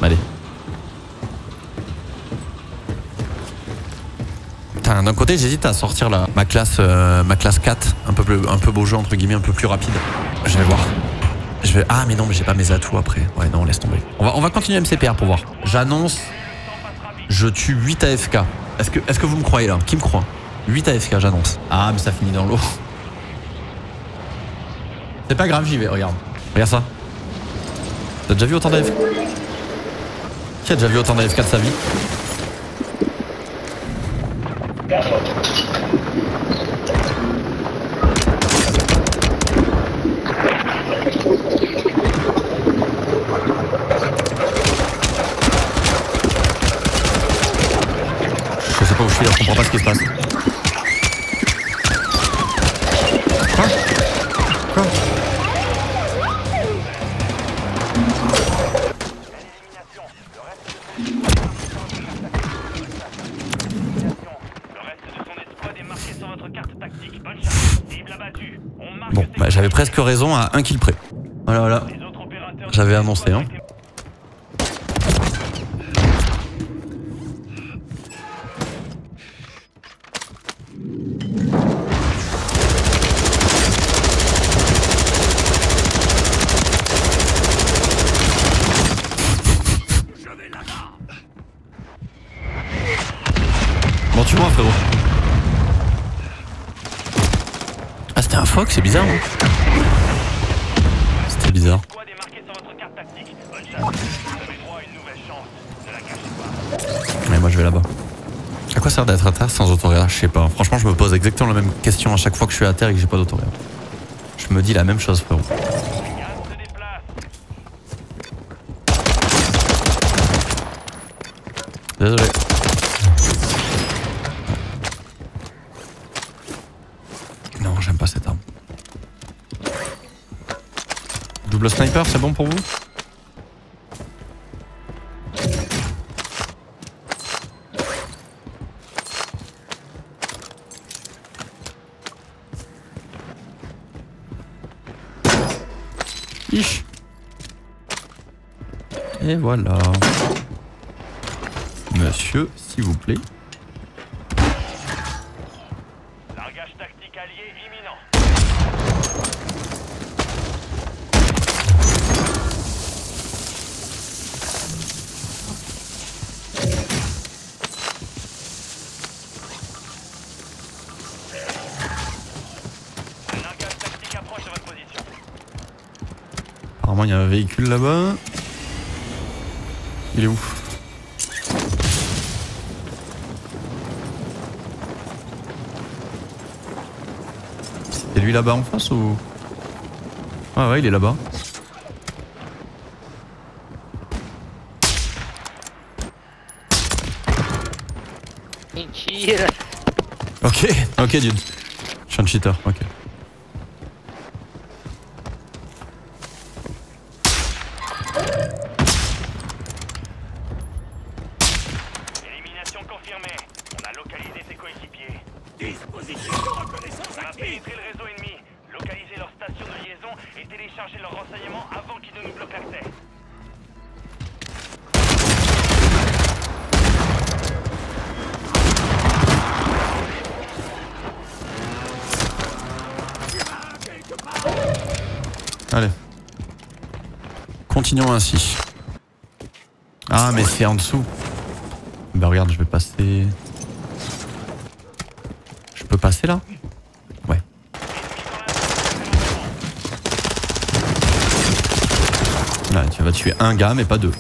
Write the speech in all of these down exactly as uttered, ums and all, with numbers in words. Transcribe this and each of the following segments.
Allez. D'un côté, j'hésite à sortir la, ma classe euh, ma classe quatre, un peu, plus, un peu beau jeu, entre guillemets, un peu plus rapide. Je vais voir. Je vais... Ah, mais non, mais j'ai pas mes atouts après. Ouais, non, laisse tomber. On va, on va continuer M C P R pour voir. J'annonce, je tue huit A F K. Est-ce que, est-ce que vous me croyez là? Qui me croit? huit A F K, j'annonce. Ah, mais ça finit dans l'eau. C'est pas grave, j'y vais, regarde. Regarde ça. T'as déjà vu autant d'A F K? Qui a déjà vu autant d'A F K de sa vie? Je sais pas où je suis là, je comprends pas ce qui se passe. Quoi? Quoi? Bon, bah, j'avais presque raison à un kill près. Voilà, voilà. J'avais annoncé, hein. Bon, tu vois, frérot. Ah, c'était un Fox, c'est bizarre, hein. C'était bizarre. Mais moi, je vais là-bas. À quoi sert d'être à terre sans autoréa? Je sais pas. Franchement, je me pose exactement la même question à chaque fois que je suis à terre et que j'ai pas d'autoréa. Je me dis la même chose, frérot. Désolé. Non, j'aime pas cette arme. Double sniper, c'est bon pour vous? Ich. Et voilà. Monsieur, s'il vous plaît. Largage tactique allié imminent. Un largage tactique approche de votre position. Apparemment, il y a un véhicule là-bas. Il est où? C'est lui là-bas en face ou? Ah ouais, il est là-bas. Mentira. Ok, ok dude. Je suis un cheater, ok. Élimination confirmée. On a localisé ses coéquipiers. Disposition de reconnaissance active. On a pénétré le réseau ennemi, localisé leur station de liaison et téléchargé leurs renseignements avant qu'ils ne nous bloquent l'accès. Allez. Continuons ainsi. Ah mais c'est en dessous. Bah regarde, je vais passer... Je peux passer là? Ouais. Là, tu vas tuer un gars mais pas deux.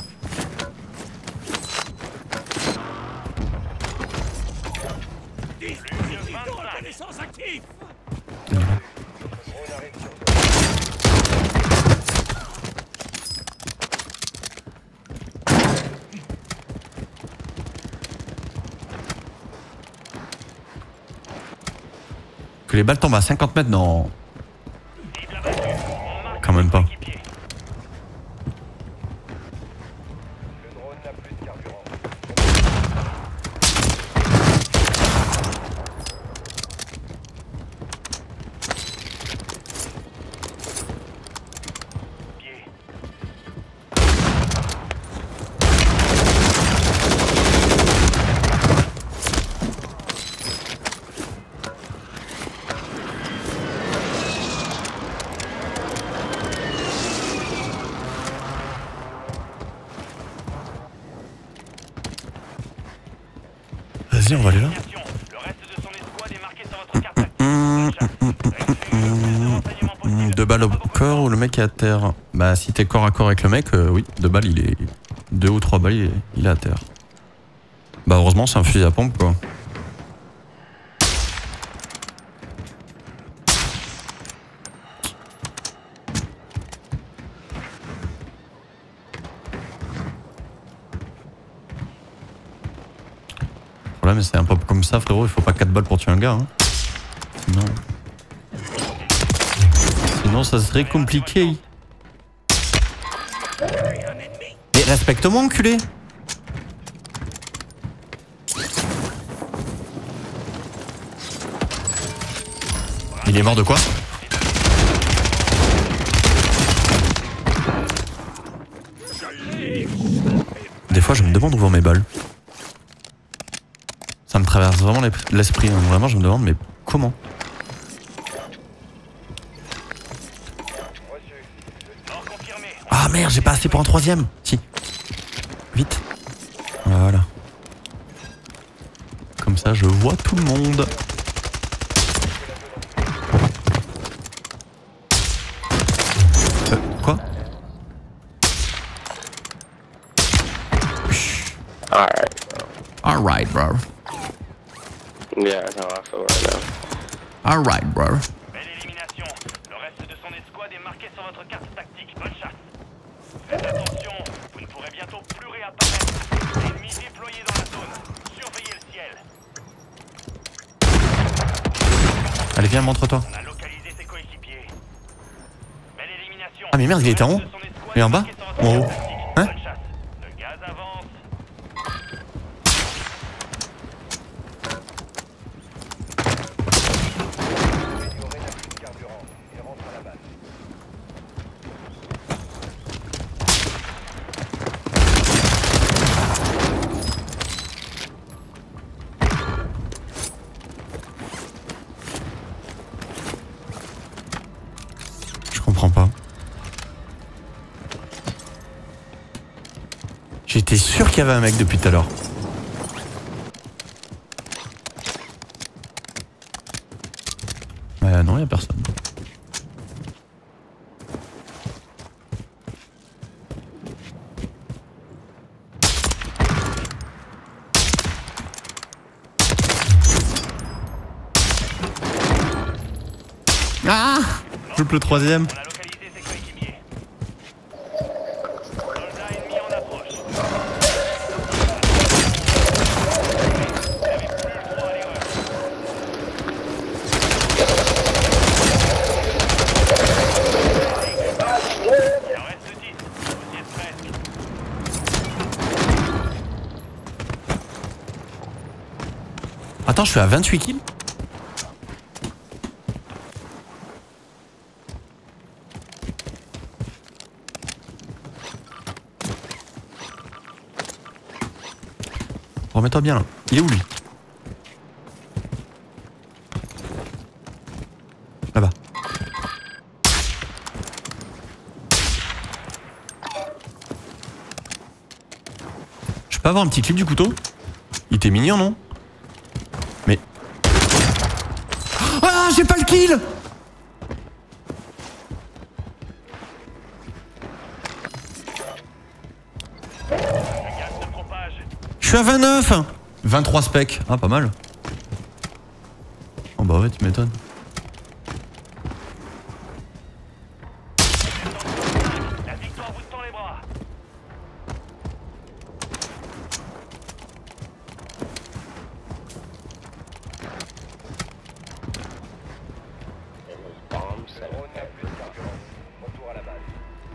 Que les balles tombent à cinquante mètres, non. Quand même pas. Vas-y, on va aller là. Le reste de son escouade est marqué sur votre carte tactique. Deux balles au corps ou le mec est à terre? Bah si t'es corps à corps avec le mec, euh, oui, deux balles il est... Deux ou trois balles il est, il est à terre. Bah heureusement c'est un fusil à pompe quoi. Le problème c'est un pop comme ça frérot, il faut pas quatre balles pour tuer un gars hein. Sinon... Sinon ça serait compliqué. Mais respecte-moi enculé. Il est mort de quoi? Des fois je me demande où vont mes balles. Ça me traverse vraiment l'esprit, hein. Vraiment je me demande mais comment? Ah merde, j'ai pas assez pour un troisième. Si. Vite. Voilà. Comme ça je vois tout le monde. Euh, quoi? Alright. Alright bro. Yeah, that's how I feel right now. Alright bro. Belle élimination. Le reste de son escouade est marqué sur votre carte tactique. Bonne chasse. Faites attention, vous ne pourrez bientôt plus réapparaître. L'ennemi déployé dans la zone. Surveillez le ciel. Allez viens, montre-toi. On a localisé ses coéquipiers. Belle élimination. Ah mais merde, il était en haut. Et en bas? Ou en haut? Hein? Bonne chasse. Le gaz avance. Je comprends pas. J'étais sûr qu'il y avait un mec depuis tout à l'heure. Bah non, il y a personne. Ah! Je loupe le troisième. On a localisé ses coéquipiers. Soldat ennemi en approche. Vous n'avez plus le droit à l'erreur. Il en reste dix. Vous y êtes presque. Attends, je suis à vingt-huit kills. Remets-toi bien là. Il est où lui? Là-bas. Je peux avoir un petit clip du couteau? Il était mignon non? Mais... Ah, j'ai pas le kill! Le gaz se propage. Je suis à vingt-neuf! vingt-trois specs. Ah, pas mal. Oh bah ouais, tu m'étonnes. La victoire vous tend les bras. Bomb set. Retour à la base.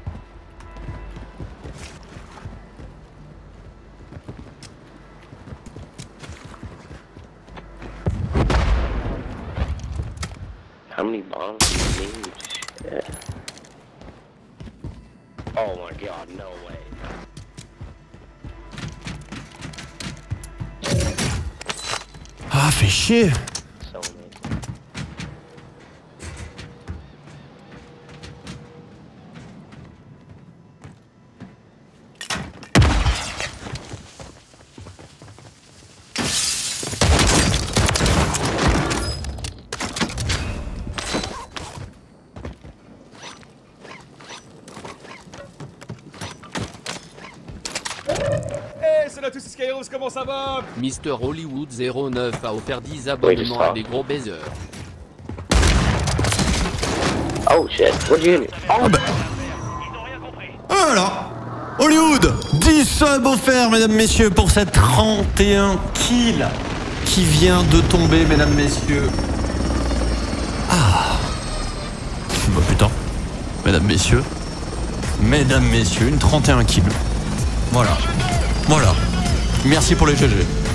How many bombs do you need? Shit. Oh my god, no way. Ah, fais chier! So many. Hey, c'est là tous ces Skyros, comment ça va? Mister Hollywood zéro neuf a offert dix abonnements à des gros baisers. Oh shit, what'd you hit me? Ah bah. Voilà. Hollywood, dix subs offerts, mesdames, messieurs, pour cette trente et un kills qui vient de tomber, mesdames, messieurs. Ah. Bah putain. Mesdames, messieurs. Mesdames, messieurs, une trente et un kills. Voilà. Voilà. Merci pour les G G.